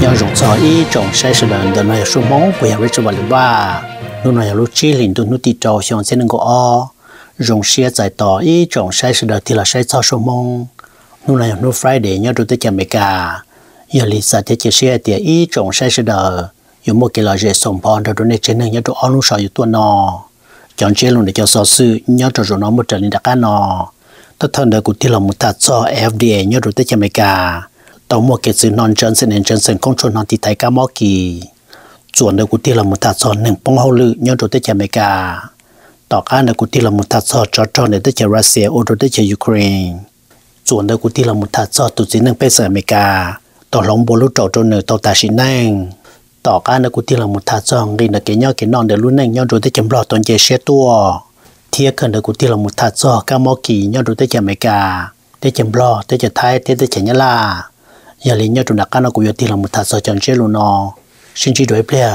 nhờ rộng gió ý trồng sai sự lần đợt này số món của nhà rich và lửa ba lúc này lúc chi liền tụi nút tịt trâu xong sẽ nâng có o rộng xe giải tỏ ý trồng sai sự đợt thì là sai cho số món lúc này lúc Friday nhớ được tới chợ mẹ cả giờ lý giải cho chia sẻ thì ý trồng sai sự đợt dùng một cái loại rễ sống bòn rồi này trên nhớ được on lúc sau tuần nọ chọn chế luôn để cho số sự nhớ được rồi nó một trận đặc ăn nọ tất thân đời của thì là một thật cho FDA nhớ được tới chợ mẹ cả tàu mua cái sự non Johnson công chuẩn non thì thấy cá mỏ kỳ chuẩn được của thì là một thật cho nâng bông hậu lự nhớ được tới chợ mẹ cả tàu cá được của thì là một thật cho để tới chợ Russia ô rồi tới chợ Ukraine chuẩn được của thì là một thật cho tụi chính nâng pesa mẹ cả tàu lông bồ lúc trâu trâu nửa tàu ta xin nâng tàu cá được của thì là một thật cho người là cái nhau cái non để luôn nâng nhớ được tới chợ lọ toàn chế xe tua thiệt cần được của thì là một thật cho cá mỏ kỳ nhớ được tới chợ mẹ cả tới chợ lọ tới chợ Thái tới chợ Nhật La giờ lý nhớ tụi đặc nó cũng là một thật sự chọn chế luôn nó xin chỉ đối player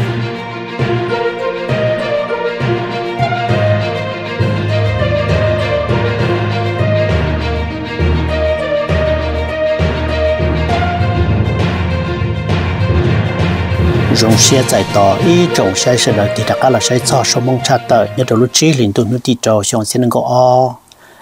rong xe giải tỏ ý trồng xe sẽ là thì đặc là xe cho số mong chặt tới nhớ tụi lúc trí liền tụi nó đi trâu xong sẽ nâng có o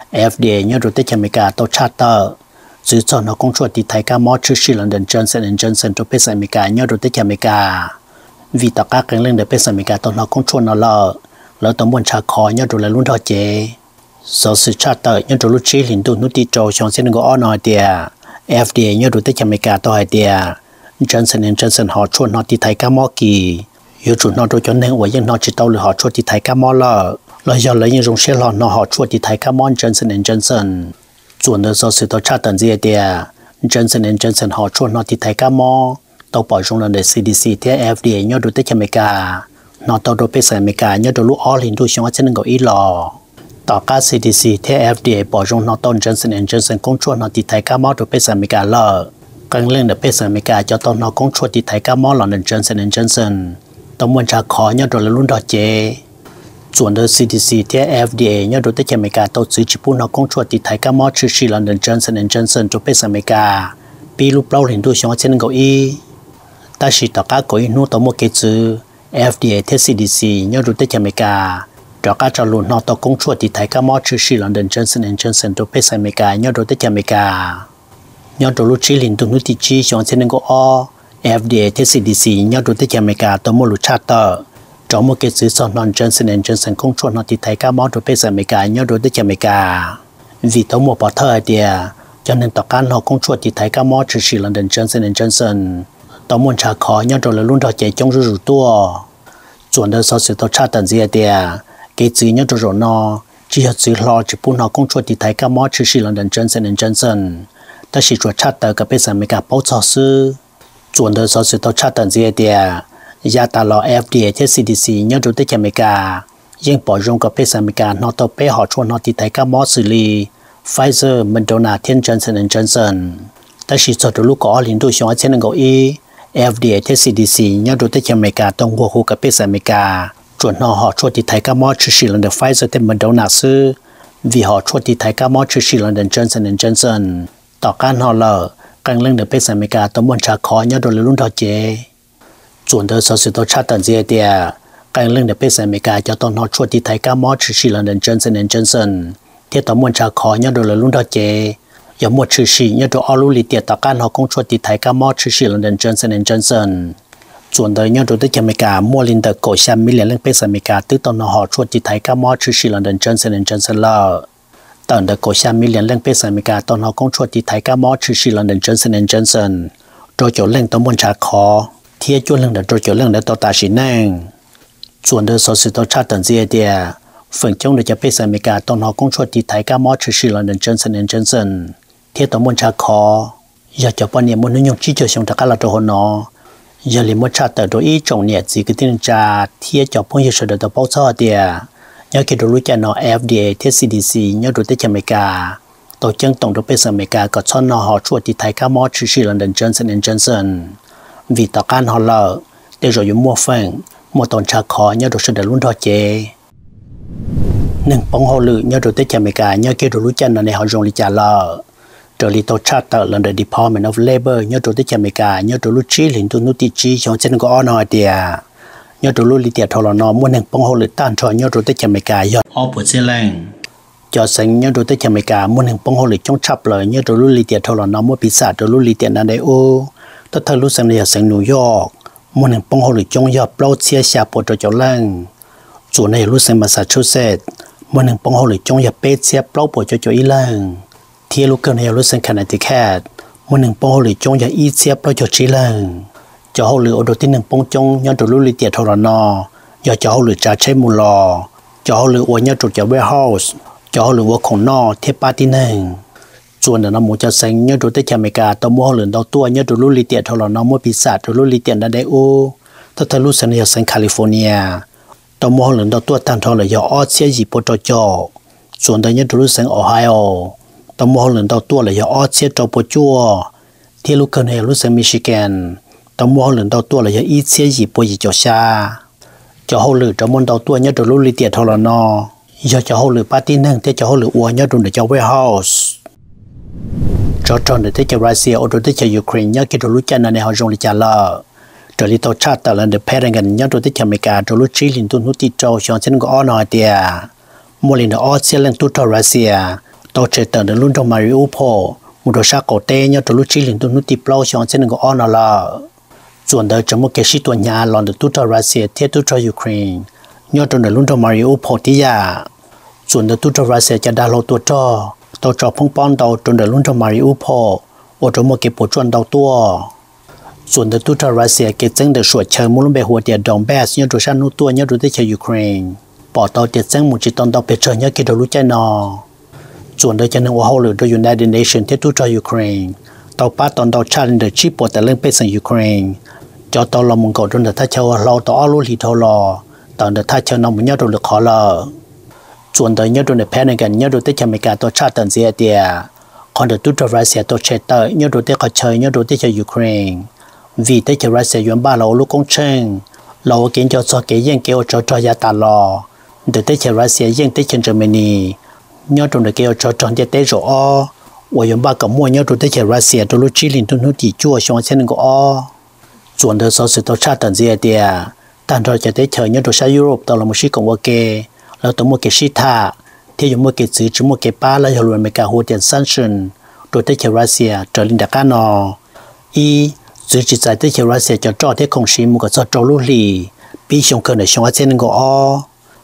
FDA nhớ tụi tới chợ mấy cả tàu chặt tới giữ cho nó công chuột thì thấy cá mỏ trước khi lần Johnson cho pesa America nhớ được tới America vì tất cả các lên để pesa America tao nó công chuột nó lỡ tao muốn trả khó nhớ được là luôn đó chế sau sự trả tới nhớ được lúc chế liền tụi nó đi trâu xong sẽ có ở nói tiề FDA nhớ được tới America tao hay tiề Johnson họ chuột nó thì thấy cá mỏ kỳ yếu chuột nó đôi cho nên vậy nhưng nó chỉ tao là họ chuột thì thấy cá mỏ là giờ lấy những dòng xe lọ nó họ chuột thì thấy cá mỏ Johnson chuẩn được do sự tổ chức tận diệt địa Johnson họ chọn nó thì thấy cá mò tàu bỏ trong lần để CDC thế FDA nhớ được tới America nó tàu đồ pesa America nhớ được lúc all hindu xong trên ngõ ý lò tàu cá CDC thế FDA bỏ trong nó tàu Johnson công chọn nó thì thấy cá mò đồ pesa America lờ càng lên được pesa America cho tàu nó công chọn thì thấy cá mò là Johnson tàu muốn trả khó nhớ được là luôn đó chế chuẩn được CDC thế FDA nhớ được tới America tàu giữ chỉ nó công chuột thì thấy cá mỏ trước khi là Johnson cho pesa America bị lúc lâu liền đuôi xong trên ngõ y ta chỉ tất cả có nút tàu một cái chữ FDA thế CDC nhớ được tới America cho cả cho luôn nó tàu công chuột thì thấy cá mỏ trước khi là Johnson cho pesa America nhớ được tới America nhớ được lúc chỉ liền tụi nút chỉ xong trên ngõ FDA thế CDC nhớ được tới America tàu một lúc chat trong một cái sự son non Johnson công chuột nó thì thấy cá mỏ đồ pesa America nhớ đối tới America vì tàu một bỏ thở địa cho nên tất cả nó công chuột thì thấy cá mỏ chỉ là Johnson tàu muốn trả khó nhớ rồi là luôn đó chạy trong rủ tua chuẩn được sau sự tàu tra tận gì địa cái gì nhớ rồi nó chỉ là sự lo chỉ buôn nó công chuột thì thấy cá mỏ chỉ là Johnson ta chỉ chuột tra tận cái pesa America bảo cho sư chuẩn được sau sự tàu tra tận gì địa gia ta lo FDA thế CDC nhớ được tới America nhưng bỏ rong cái pesa America nó tao bé họ chọn nó thì thấy cá mỏ xử lý Pfizer Moderna thiên Johnson ta chỉ cho được lúc có liên tục xong trên ngõ y FDA thế CDC nhớ được tới America tông của khu cái pesa America chọn họ chọn thì thấy cá mỏ chỉ là được Pfizer thiên Moderna sư vì họ chọn thì thấy cá mỏ chỉ là được Johnsonต่อการhọ lờ càng lên được pesa America tao muốn trả khó nhớ được luôn đó chế chuẩn được sau sự tổ chức tận diệt địa càng lên được pesa America cho tao nó chuột thì thấy cá mỏ chỉ là Johnson thiết tao muốn trả khó nhớ được luôn đó chế giờ một chỉ nhớ được all lì tiệt tất cả họ cũng chuột thì thấy cá mỏ chỉ là Johnson chuẩn được nhớ được tới America mua lên được cổ xem mỹ lên pesa America tức tao nó họ chuột thì thấy cá mỏ chỉ là Johnson là tận được cổ xem mỹ lên pesa America tao nó cũng chuột thì thấy cá mỏ chỉ là Johnson rồi chỗ lên tao muốn trả khó thiết chuẩn lần được chỗ lần đã tao ta chỉ năng chuẩn được số sự tao tra tận gì địa phần trong được cho pesa America tao nó cũng chuột thì thấy cá mỏ chỉ là Johnson thiết tao muốn trả khó giờ cho bọn em muốn nói nhung chỉ cho xong tất cả là đồ nó giờ liền muốn trả tận đối ý trọng nhẹ gì cái tin trả thiết cho bọn em sẽ được tao bảo cho địa nhớ cái đồ lúc cho nó FDA thiết CDC nhớ đồ tới America tổ chức tổng đồ pesa America có cho nó họ chuột thì thấy cá mỏ chỉ là Johnson vì tất cả họ lỡ để rồi dùng mua phần một tuần trả khó nhớ được sự để luôn đó chế nâng bóng hồ lự nhớ được tới America nhớ cái đồ lúc chân này họ dùng đi trả lỡ trở lại tàu chát tàu lần The Department of Labor nhớ trụ tới America nhớ trụ lúc chí liền tụ nút chí trong trên có nói địa nhớ trụ lúc li tiệt thầu nó muốn hàng bông hồ lực tan cho nhớ trụ tới America do họ bớt xe lên cho sinh nhớ trụ tới America muốn hàng bông hồ lực trong chập lời nhớ trụ lúc li tiệt thầu nó muốn bị sát trụ lúc li tiệt nan đây ô tất thời lúc sinh này sinh New York muốn hàng bông hồ lực trong giờ bao chia sẻ bộ cho lên chủ này lúc sinh Massachusetts muốn hàng bông hồ lực trong giờ bê chia bao bộ cho ý lênที่ลูกเกินให้รู้สึกขนาดที่แค่มันหนึ่งปองหรือจงอย่าอีเสียบเราจะชี้เลยจะเอาหรือเอาโดยที่หนึ่งปองจงย้อนตัวรู้ลิเตียทรนออย่าจะเอาหรือจะใช้มูลอจะเอาหรือว่าย้อนจุดจะ warehouse จะเอาหรือว่าของนอเทปาที่หนึ่งส่วนเดี๋ยวน้ำหมูจะเซ็งย้อนตัวที่อเมริกาตัวมัวหรือตัวตัวย้อนตัวรู้ลิเตียทรนอมัวปีศาจตัวรู้ลิเตียนั่นได้โอถ้าเธอรู้สึกในเซ็งแคลิฟอร์เนียตัวมัวหรือตัวตันทอหรือยาออสเซียญี่ปุ่นตัวจ่อส่วนเดี๋ยวย้อนตัวรู้สึกโอไฮโอตมอหลังตัวตัวเลยออเชียตัวปัจจัวที่ลูกเกินให้รู้สึกมิชิแกนตมอหลังตัวตัวเลยอีเชียญี่ปุ่นจ่อชาจ่อหัวหรือตมอตัวตัวเนี่ยตัวรู้ลิเตียทรนอยาจ่อหัวหรือปาร์ตี้นั่งที่จ่อหัวหรือวัวเนี่ยตัวเดียวจ่อเวร์เฮาส์จ่อจอนเดียวจ่อรัสเซียโอตัวเดียวจ่อยูเครนเนี่ยคิดตัวรู้จันในห้องจงลิจาร์ตัวลิตัวชาติแต่ละเดือนแพร่กันเนี่ยตัวเดียวอเมริกาตัวรู้จีลินตุนหุติโจชอนเซนก็อ้อนอเดียโมลินออสเซียเล่นตุตัวรัสเซียตัวเจตในรุ่นตัวมาริโอโพมุดชาโกเตเนี่ยตัวลูกชิลินตัวนุติเปล่าชอนเซนก็อ้อนละส่วนเดิมจะมุกเกชิตัวยาหลอนตัวตัวรัสเซียเทียตัวตัวยูเครนเนี่ยตัวในรุ่นตัวมาริโอโพที่ยาส่วนเดิมตัวรัสเซียจะดาวตัวจอพงป้อนตัวในรุ่นตัวมาริโอโพโอตัวมุกเก็บปวดจวนตัวส่วนเดิมตัวรัสเซียเกิดจังเดือดสวดเชิงมุลเบหัวเดียดดองแบสเนี่ยตัวชานุตัวเนี่ยตัวที่เชยูเครนปอตัวเดียดจังมุจิตอนตัวเปเชเนี่ยกิดรู้ใจนอส่วนโดยจะนึกว่าเขาหรือโดย United Nations ที่ทุกยูเครนต่อป้าตอนเราชาติเดือดชีพปวดแต่เรื่องเป็นสิ่งยูเครนจอตอนเรามุ่งกอดจนเดือดท่าเชาเราต่ออ้อรู้หลีเท่ารอตอนเดือดท่าเชาน้องมันยอดโดนหรือขอละส่วนโดยยอดโดนแพ้ในกันยอดโดนที่อเมริกาตัวชาติตันเสียเดียคอนเดือดทุกรัสเซียตัวเชตเตอร์ยอดโดนที่เขาเชยยอดโดนที่ยูเครนวีที่รัสเซียย้อนบ้านเราลูกกงเชิงเราเกินจอสเกยยังเกี่ยวจอยาตาลอเดือดที่รัสเซียยังที่เยอรมนีnhớ trong đời kêu cho chọn để rồi o, tôi dùng ba cái mua nhớ trong đời kêu Russia trong lúc chỉ liền trong lúc chỉ chua xong xem có o, chuẩn đời sau sự tao tra tận gì đi à, tận rồi cho tới chờ nhớ trong sang Europe tao là một sĩ cộng ok, là tao một cái sĩ thà, thì dùng một cái chữ chỉ một cái ba là luôn mấy cái hồ tiền sanction, rồi tới kêu Russia trở lên đặc an nọ, chữ chỉ tại tới kêu Russia cho tới không sĩ một cái cho trâu lúa lì, bị xong cơn này xong xem có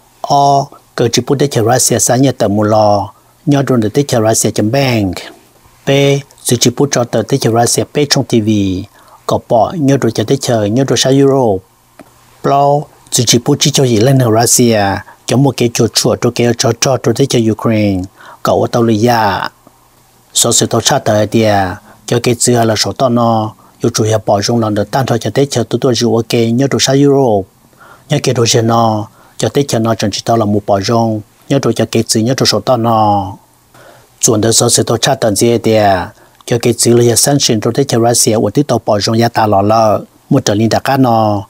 oเกิดจิปุ่นได้เจอรัสเซียสายเนี่ยแต่มูลอยอดรวมได้เจอรัสเซียจำแบงเป้สื่อจิปุ่นจอดได้เจอรัสเซียเป้ช่องทีวีก็ปอยอดรวมจะได้เจอยอดรวมชาวยุโรปเปล่าสื่อจิปุ่นที่เจออยู่เล่นในรัสเซียจะมัวเกจชัวตัวเกจจอตัวได้เจอยูเครนก็ว่าตอลียาสอสื่อตัวชาติเดียจะเกจเสือละสตอนออยู่จุยปอจงหลังเดินตั้งทอจะได้เจอตัวจูโอเกยอดรวมชาวยุโรปยอดเกจโดเชนอcho tới cho nó chẳng chỉ tao là một bảo rong nhớ rồi cho cái chữ nhớ rồi số tao nó chuẩn đời sau sự tao tra tận gì thì cho cái chữ là sanction rồi tới cho Russia và tới tao bảo rong ya ta lọ một trở lên đặc cá nó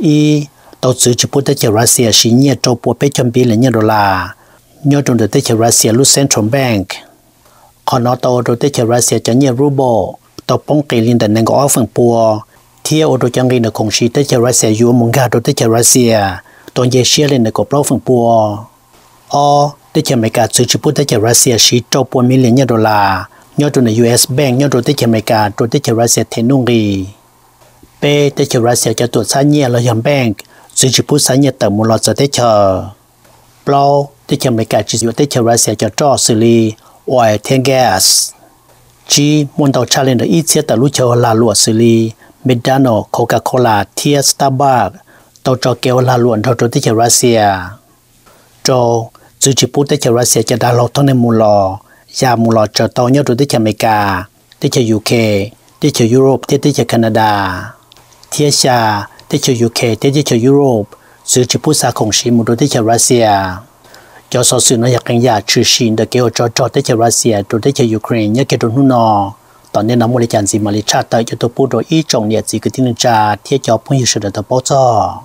tao chữ chỉ bút tới cho Russia xí nhẹ trâu bộ bé trăm bi là nhớ đô la nhớ trong đời tới cho Russia lúc Central Bank còn nó tao rồi tới cho Russia cho nhẹ ruble tao bóng cái liên đàn năng có phần bùa thì ở đôi chẳng gây được không xí tới cho Russia yêu mong gà rồi tới cho Russiaตอนเยเชียเล่นในกบเล่าฝั่งปัวได้จากอเมริกาซื้อชิปุ่นได้จากรัสเซียชีโจปวนมิลเลียนดอลลาร์ยอดตัวใน US Bank ยอดตัวได้จากอเมริกาตัวได้จากรัสเซียเทนุงรีเป้ได้จากรัสเซียจะตรวจสารเงียแล้วยังแบงค์ซื้อชิปุ่นสารเงียแต่มูลจะได้เจอเปล่าได้จากอเมริกาจีอยู่ได้จากรัสเซียจะจ่อซิลีออยล์เทนแก๊สจีมวนเตาชาเลนเดอร์อีเซียแต่รู้เชอลาลัวซิลีเมดานอโคคาโคลาเทียสตาร์บัคตัวจอเกลลาล้วนตัวที่จะรัสเซียโจสื่อจิปุ่นที่จะรัสเซียจะดาวน์ทั้งในมูลยามูลจะตัวเนี่ยตัวที่จะอเมริกาที่จะ UK ที่จะยุโรปที่จะแคนาดาเทียชาที่จะ UK ที่จะยุโรปสื่อจิปุ่นสาของชิมุตัวที่จะรัสเซียจอสื่อน้อยอย่างยาชื่อชินเดเกลจอที่จะรัสเซียตัวที่จะยูเครนเนี่ยเกิดหุ่นนอตอนนี้น้ำมันจันทร์สีมาลิชาติจะตัวพูดโดยอีจงเนี่ยจีกที่นึงจ่าเทียจอพุ่งอยู่สุดตัวป้อจ่อ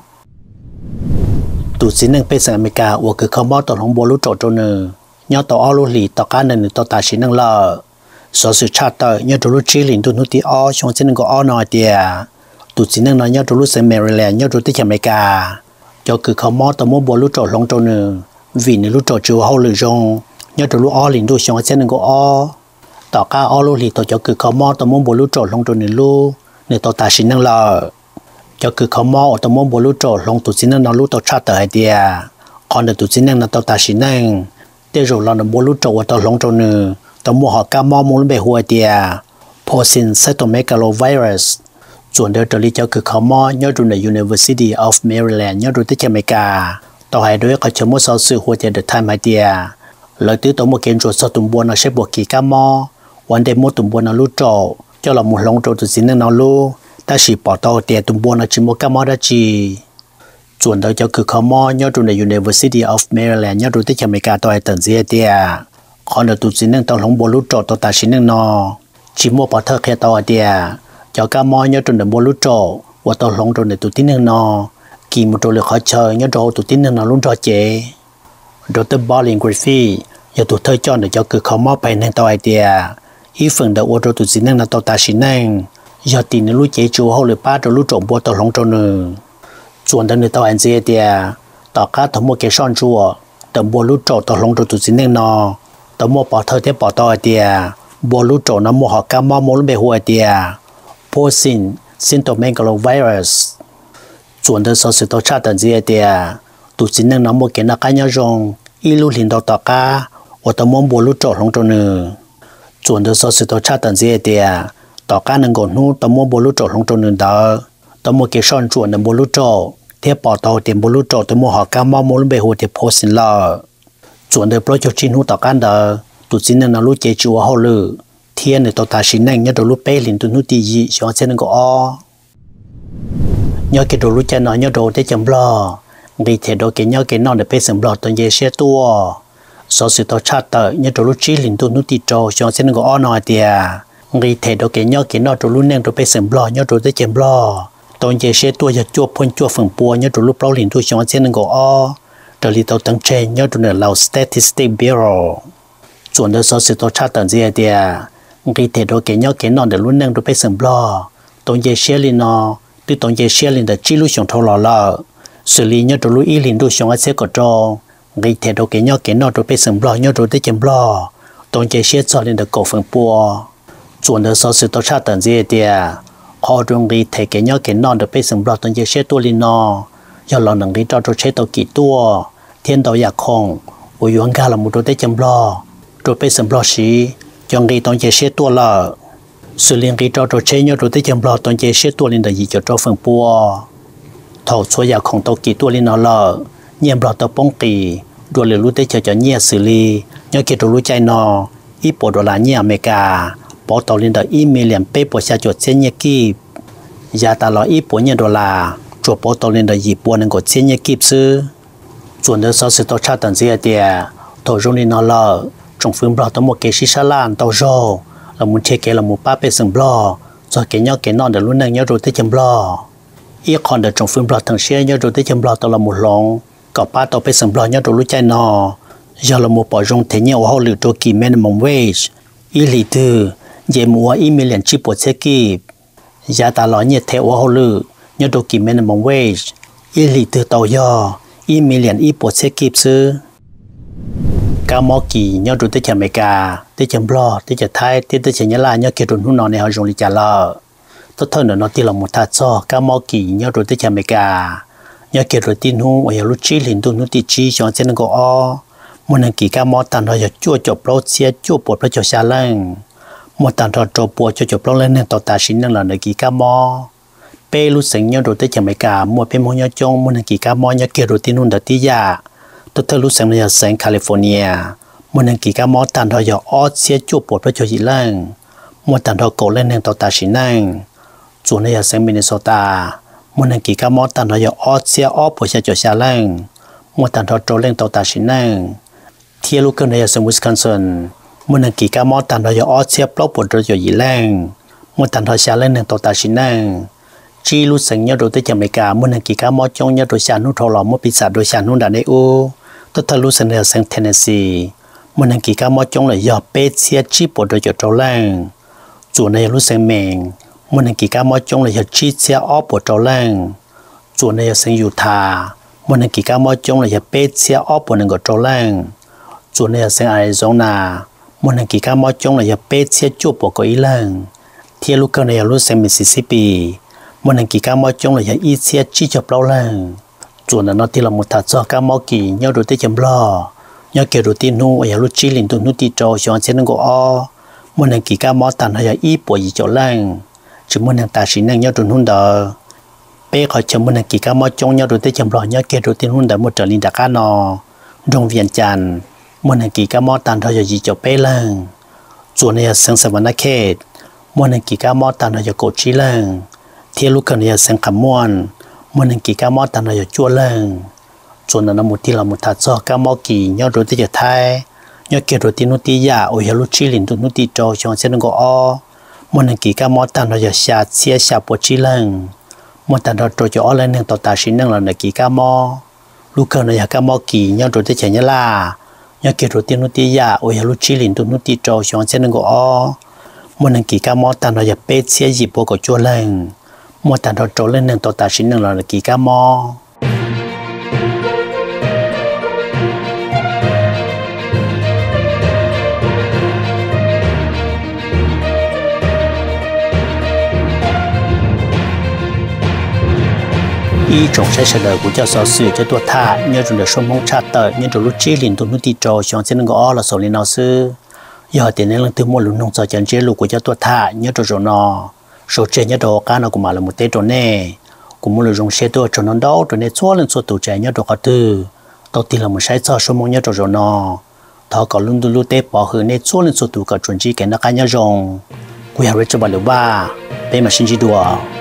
ตูสินึงเป็นสังอเมริกาว่าคือคอมบอต่อของโบลูโจโจเนอร์ย่อต่ออ้อลูหลีต่อการหนึ่งต่อตาชินังละ số sự cha tờ nhớ đồ lúc chỉ liền tụi nó đi ó xong sẽ nên có ó nói tiề tụi chỉ nên nói nhớ đồ lúc sẽ Maryland nhớ đồ tới Jamaica cho cứ không mót tao muốn bố lúc trò long trâu nữa vì nếu lúc trò chưa hậu lửa rong nhớ đồ lúc ó liền đồ xong sẽ nên có ó tao cá ó lúc thì tao cho cứ không mót tao muốn bố lúc trò long trâu nữa lúc nên tao ta xin năng lờ cho cứ không mót tao muốn bố lúc trò long tụi chỉ nên nói lúc tao cha tờ hay tiề còn được tụi chỉ nên là tao ta xin năng để rồi là nó bố lúc trò tao long trâu nữa tao mua họ cá mò muốn bề huề tiề Porcine cytomegalovirus chuẩn được trở lại cho cứ khó mò nhớ trong the University of Maryland nhớ trong tới Jamaica tao hay đối có chấm một số sự huề tiề được time hay tiề lời tứ tao một kiến trúc sau tụm buôn nó sẽ buộc kỳ cá mòวันเดmột tụm buôn nó lú trâu cho là một lông trâu từ xin nên nó lú ta chỉ bỏ tao tiề tụm buôn nó chỉ một cá mò đã chỉ chuẩn được cho cứ khó mò nhớ trong the University of Maryland nhớ trong tới Jamaica tao hay tận gì tiề còn được tụi xin nên tao không bố lút trộn tao ta xin nên nó chỉ mua bỏ thơ khe tao tiề cho cá mò nhớ trong được bố lút trộn và tao không trong để tụi tin nên nó kỳ một trộn được khó chơi nhớ trộn tụi tin nên nó luôn trò chế rồi tới bowling graffiti giờ tụi thơ cho để cho cứ khó mò bay nên tao tiề ý phần đầu ô tô tụi xin nên là tao ta xin nên giờ tiền nó lút chế chú hậu lửa ba rồi lút trộn bố tao không trộn nữa chuẩn đến để tao ăn gì tiề tao cá thằng mua cái son chua tao bố lút trộn tao không trộn tụi xin nên nó tao mua bỏ thơ thế bỏ tao tiề bố lú trộn nó mua họ cá mò mua bề huề tiề Porcine cytomegalovirus chuẩn được số sự tao tra tận gì tiề tụi chính năng nó mua cái nó cá nhau rong ít lúc liền tao cá và tao mua bố lú trộn không trộn nữa chuẩn được số sự tao tra tận gì tiề tao cá năng còn nu tao mua bố lú trộn không trộn nữa đó tao mua cái son chuẩn là bố lú trộn thế bỏ tao tiền bố lú trộn tao mua họ cá mò mua bề huề tiề Porcine là chuẩn được pro cho chín hút tao can đó tụi xin nên nó lúc chế chùa hậu lử thiên này tao ta xin nhanh nhớ đồ lúc bé liền tụi nó tì gì cho sẽ nên có o nhớ cái đồ lúc cha nó nhớ đồ để chấm lo vì thế đồ cái nhớ cái non để bé sầm lo tụi dễ xe tua sau sự tao chát tờ nhớ đồ lúc chỉ liền tụi nó tì cho sẽ nên có o nói tiề vì thế đồ cái nhớ cái non đồ lúc nên đồ bé sầm lo nhớ đồ để chấm lo tụi dễ xe tua giờ chua phun chua phần bùa nhớ đồ lúc bao liền tụi cho sẽ nên có o trở lại tao tăng trên nhớ đồ này là Statistics Bureau chuẩn được số sự tao tra tận gì tiề khi thế đó cái nhớ cái non để luôn nâng được bé sầm lo tông dây xe lên nó từ tông dây xe lên để chỉ lúc xong thâu lò xử lý nhớ được lúc ý liền được xong ở xe có trâu khi thế đó cái nhớ cái non được bé sầm lo nhớ được tới chấm lo tông dây xe cho lên được cổ phần bùa chuẩn được số sự tao tra tận gì tiề họ trong khi thế cái nhớ cái non được bé sầm lo tông dây xe tua lên nó do lo nâng đi cho xe tao kỹ tua thiên tao giặc không ủi yuan ga là một đôi tới chấm lo rồi bây giờ lo xí chọn cái tông chế xe tua là xử lý cái trò chế nhau rồi tới chấm lo tông chế xe tua lên là gì cho trò phần bùa thầu số nhà không tàu kỳ tua lên nó là nhiệm lo tàu bông kỳ rồi liền lúc tới cho nhẹ xử lý nhau kia rồi lúc chạy nó ít bộ đồ là nhẹ America bỏ tàu lên là ít million pe bộ xe chuột xe nhẹ kịp giá ta lo ít bộ nhẹ đô la chuột bỏ tàu lên là gì bộ nên có xe nhẹ kịp sư chuẩn được sau sự tàu tra tận gì tiề thầu rồi lên nó là trong phim bò tao một cái xí xa lan tao rô là muốn chơi cái là một ba bê sừng bò rồi cái nhau cái non để luôn nâng nhau rồi tới chấm bò ít còn để trong phim bò thằng xe nhau rồi tới chấm bò tao là một lồng có ba tao bê sừng bò nhau rồi lúc chạy nó giờ là một bỏ rong thế nhau họ lựa cho kỳ minimum wage ít lì từ về mua ít million chip bộ xe kịp giá ta nói như thế họ lựa nhau rồi kỳ minimum wage ít lì từ tàu do ít million ít bộ xe kịp sư cá mò kỳ nhau rồi tới Jamaica tới chấm lo tới chợ Thái tới chợ Nhật Bản nhau kia rồi hôn nó này họ dùng đi trả lợ tốt hơn nữa nó tiền là một thắt cho cá mò kỳ nhau rồi tới Jamaica nhau kia rồi tin hôn ở lúc chỉ liền tuần nó tiền chi cho nên nó có o một lần kỳ cá mò tàn rồi chua chọc lo xe chua bột lo cho xa lên một tàn rồi chua bột cho chọc lo lên nên tàu ta xin năng là nơi kỳ cá mò pe lúc sinh nhau rồi tới Jamaica một pe mua nhau trong một lần kỳ cá mò nhau kia rồi tin hôn đã tí giả tôi thấy lúc sáng nay ở San California một lần kỳ cá mò tàn thôi giờ ót xe chua bột với cho chị lên một tàn thôi cổ lên nên tàu ta xin năng chủ này ở San Minnesota một lần kỳ cá mò tàn thôi giờ ót xe ót bột xe cho xa lên một tàn thôi trôi lên tàu ta xin năng thiên lúc này ở San Wisconsin một lần kỳ cá mò tàn thôi giờ ót xe bột bột cho chị lên một tàn thôi xa lên nên tàu ta xin năng chỉ lúc sáng nhau rồi tới Jamaica một lần kỳ cá mò trong nhau rồi xa nút thâu lò một pizza rồi xa nút đã đấy ô tôi thấy lúc sáng nay ở San Tennessee mình đang kỳ ca mót chống là giờ bé xe chi bộ đội cho trâu lang chủ này lúc sáng mình đang kỳ ca mót chống là giờ chi xe ó bộ trâu lang chủ này sángอยู่ทาmình đang kỳ ca mót chống là giờ bé xe ó bộ nên có trâu lang chủ này sáng Arizona mình đang kỳ ca mót chống là giờ bé xe chua bộ có ý lang thiên lúc này lúc sáng Mississippi mình đang kỳ ca mót chống là giờ ít xe chi cho bao lang chủ này nó thì là một thằng cho ca mót kỳ nhau đối tới chấm lo nhớ kiểu đầu tiên nu ở lúc chi liền tụi nu ti trâu chọn xem nó có o muốn năng kỳ ca mót tàn hay ít bộ gì chỗ lang chỉ muốn năng ta chỉ năng nhớ tụi hun đờ bé khỏi chấm muốn năng kỳ ca mót trong nhau đầu tiên chấm lo nhớ kiểu đầu tiên hun đờ một trở liền đặc cá nọ trong viện tràn muốn năng kỳ ca mót tàn hay gì chỗ bé lang chỗ này sang sầm văn khét muốn năng kỳ ca mót tàn hay cổ chi lang thiên lúc này sang khăm muôn muốn năng kỳ ca mót tàn hay chua lang cho nên là một tí là một thằng cho các máu kỳ nhau rồi tới giờ thay nhau kia rồi tiên nút tí giả ôi lúc chi liền tụi nút tí trâu cho xem nó có o một lần kỳ các máu tàn rồi giờ xả xia xả bộ chi lần một tàn rồi trâu cho lên nên tàu ta xin năng là kỳ các máu lúc cơ này các máu kỳ nhau rồi tới giờ nhá là nhau kia rồi tiên nút tí giả ôi lúc chi liền tụi nút tí trâu cho xem nó có o một lần kỳ các máu tàn rồi giờ bé xia dịp bộ có chua lần một tàn rồi trâu lên nên tàu ta xin năng là kỳ các máu ý trong sai sờ đời của cha sở sử cho tuổi thà nhớ trong đời sống mong cha tờ nhớ trong lúc chế liền tụi nó đi trò chọn xem nó là số liền nào sư giờ tiền nên lần thứ một lúc nông sản chân chế lục của cha tuổi thà nhớ trong rồi nọ số chế nhớ đồ cá nó cũng mà là một tết rồi nè cũng muốn dùng xe tôi cho nó đau rồi nè xóa lên số tủ trẻ nhớ đồ cả tư đầu tiên là một sai sờ số mong nhớ trong rồi nọ thọ còn luôn luôn tết bỏ hư nè xóa lên số tủ cả chuẩn chỉ cái nó cá nhớ rồng quy hào cho bà liệu ba đây mà xin chỉ đùa